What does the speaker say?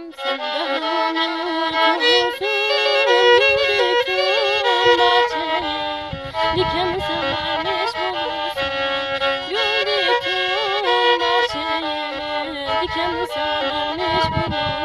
Sen ömür kovusun güldükün bahçeye. Diken sararmış bulursun güldükün bahçeye. Diken sararmış bulursun.